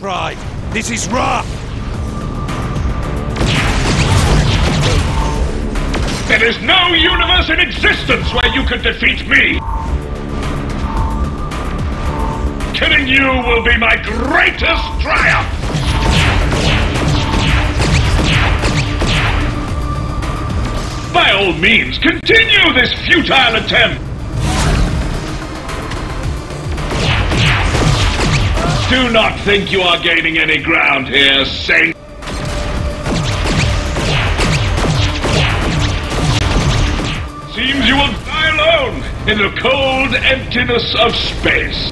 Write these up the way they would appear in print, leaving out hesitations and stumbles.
pride. This is rough. There is no universe in existence where you could defeat me! Killing you will be my greatest triumph! By all means, continue this futile attempt! Do not think you are gaining any ground here, Saint. Seems you will die alone in the cold emptiness of space.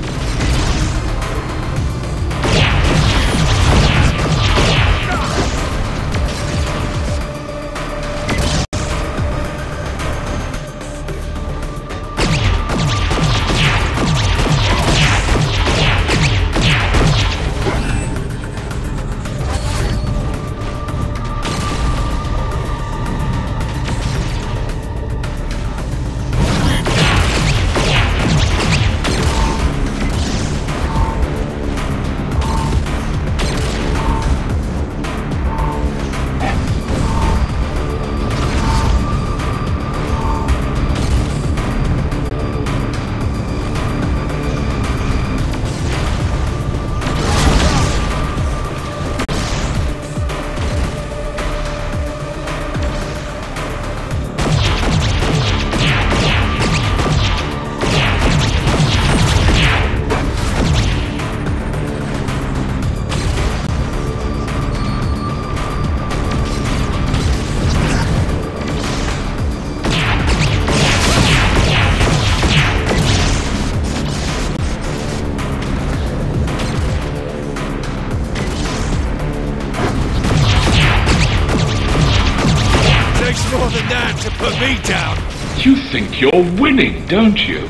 More than that to put me down. You think you're winning, don't you?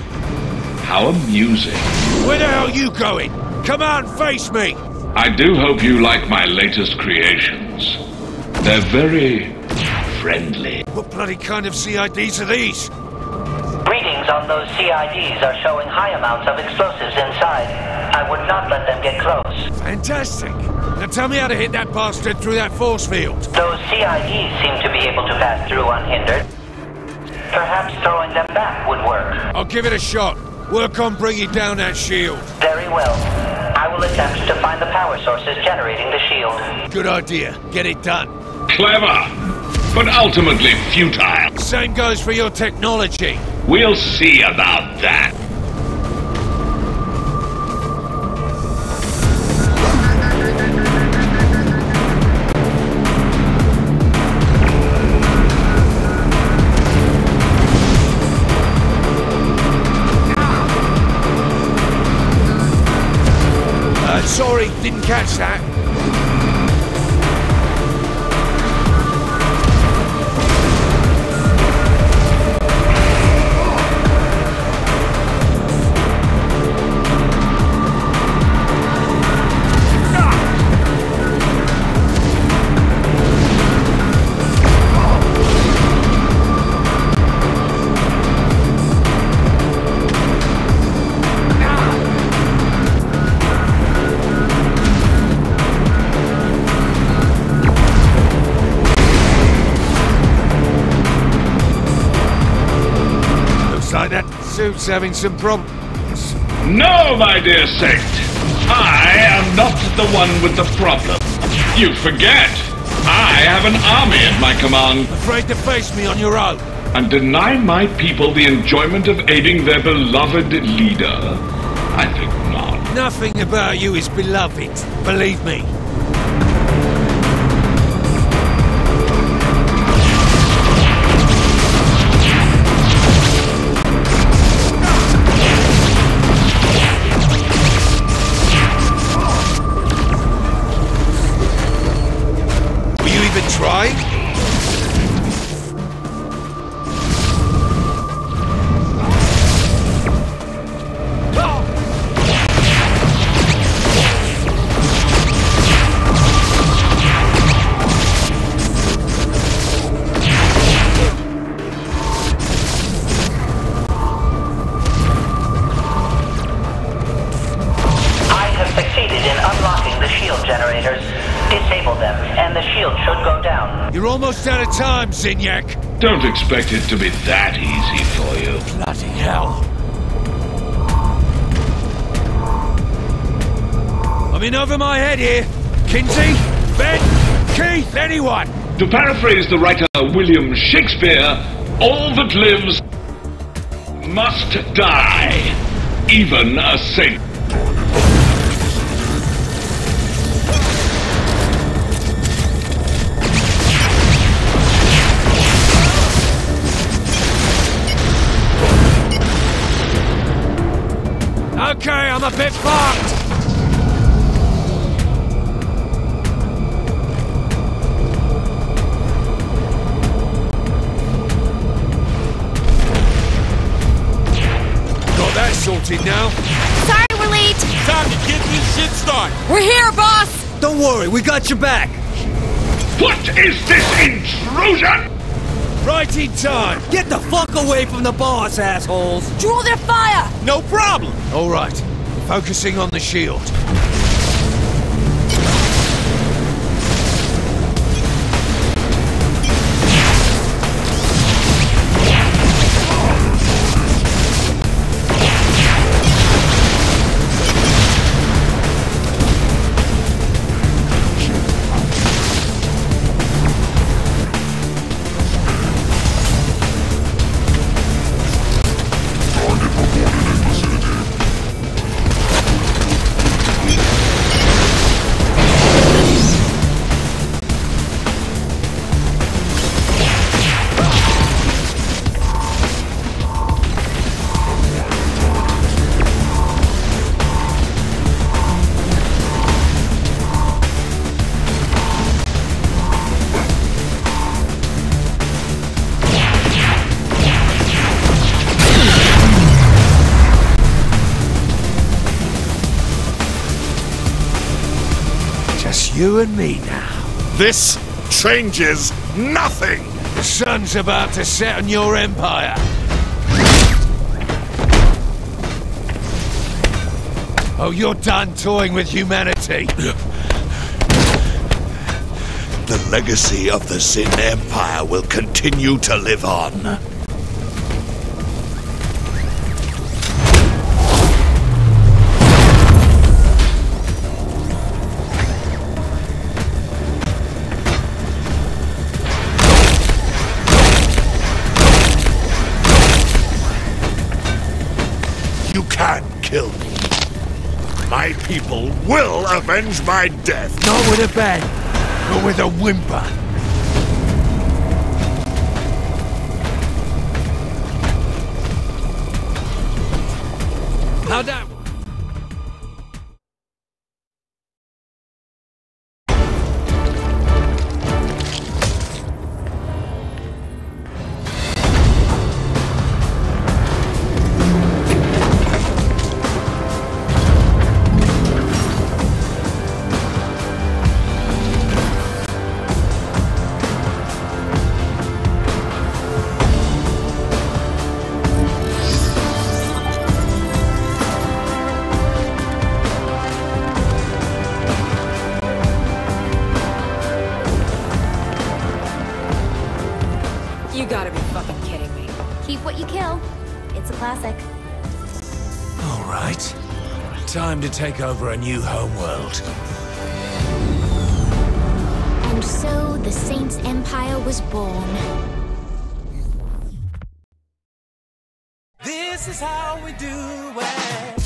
How amusing. Where the hell are you going? Come out and face me! I do hope you like my latest creations. They're very friendly. What bloody kind of CIDs are these? Readings on those CIDs are showing high amounts of explosives inside. I would not let them get close. Fantastic. Now tell me how to hit that bastard through that force field. Those CIDs seem to be able to pass through unhindered. Perhaps throwing them back would work. I'll give it a shot. Work on bringing down that shield. Very well. I will attempt to find the power sources generating the shield. Good idea. Get it done. Clever, but ultimately futile. Same goes for your technology. We'll see about that. Sorry, didn't catch that. That suit's having some problems. No, my dear Saint. I am not the one with the problem. You forget. I have an army at my command. Afraid to face me on your own? And deny my people the enjoyment of aiding their beloved leader? I think not. Nothing about you is beloved, believe me. Try? You're almost out of time, Zinyak. Don't expect it to be that easy for you. Bloody hell. I'm in over my head here. Kinsey? Ben? Keith? Anyone? To paraphrase the writer William Shakespeare, all that lives must die, even a saint. Okay, I'm a bit fucked. Got that sorted now. Sorry we're late. Time to get this shit started. We're here, boss. Don't worry, we got your back. What is this intrusion? Right in time. Get the fuck away from the boss, assholes. Draw their fire. No problem. All right. Focusing on the shield. You and me now. This changes nothing! The sun's about to set on your empire. Oh, you're done toying with humanity. The legacy of the Zin Empire will continue to live on. You can't kill me. My people will avenge my death. Not with a bang, but with a whimper. How'd that... You gotta be fucking kidding me. Keep what you kill. It's a classic. All right. Time to take over a new homeworld. And so the Saints' Empire was born. This is how we do it.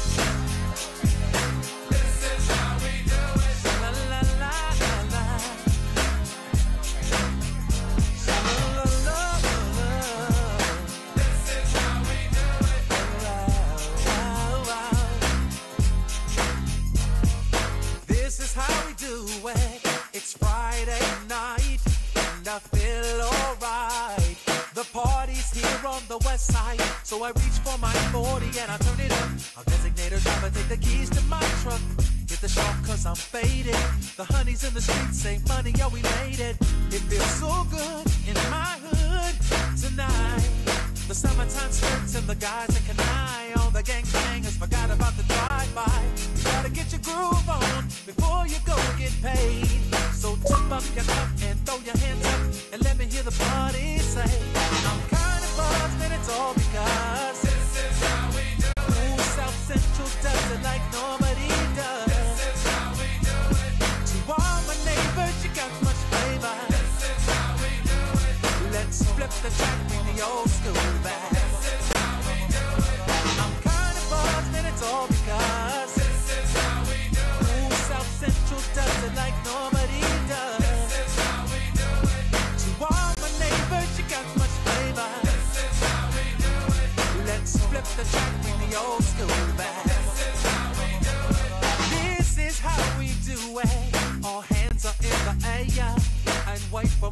It's Friday night and I feel alright. The party's here on the west side, so I reach for my 40 and I turn it up. I'll designate a driver, take the keys to my truck. Hit the shop cause I'm faded. The honeys in the streets say money, yeah we made it. It feels so good in my hood tonight. The summertime skirts and the guys in Kanai. All the gangbangers forgot about the drive-by. You gotta get your groove on before you go get paid. So tip up your cup and throw your hands up.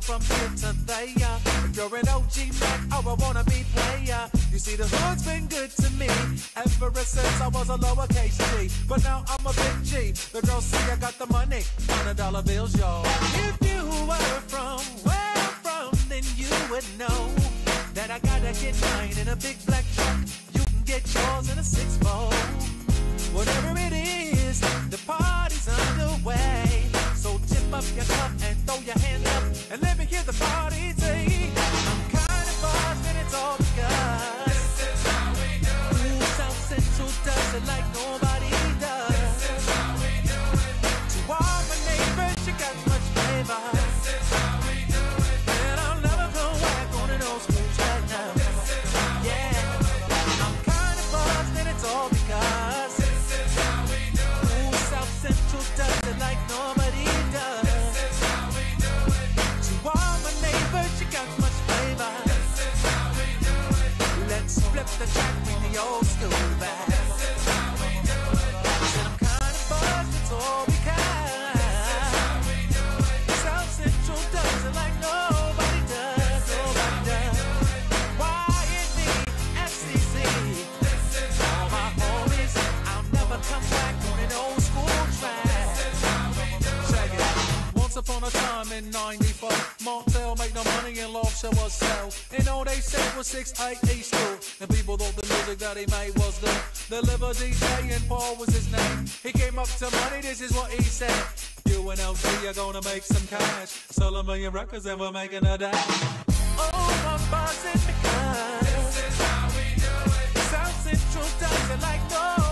from here to there. If you're an OG Mac or a wannabe player, you see the hood's been good to me ever since I was a lowercase G. But now I'm a big G. The girls see I got the money, $100 bills, y'all. If you were from where I'm from, then you would know that I gotta get mine in a big black truck. You can get yours in a 6-4. Whatever it is, the party's underway. So tip up your cup and throw your hand up and let me hear the party say, I'm kind of buzzed and it's all because this is how we do it. Ooh, South Central does it like nobody does. This is how we do it. To all my neighbors, you got much flavor. This is how we do it. And I'll never go back on an old school track now. This is how we do it. I'm kind of buzzed and it's all because this is how we do it. Ooh, South Central does it like nobody does. This is how we do it. To all my neighbors, you got much flavor. This is how we do it. Let's flip the track, bring the old school back. This is how we do it. I said I'm kind of buzzed, it's all because this is how we do it. South Central does it like nobody does. Nobody does. YND, FCC. This is all my homies. I'll never come back on an old school track. This is how we do it. Check it. Once upon a time in '94, Montel made no money and Love Show was sell. And all they said was 6'8" East School. And people thought the music that he made was good. The Liver DJ and Paul was his name. He came up to money, this is what he said. You and LG are gonna make some cash. Sell 1 million records and we're making a dash. Oh, I'm buzzing because this is how we do it. South Central does it like no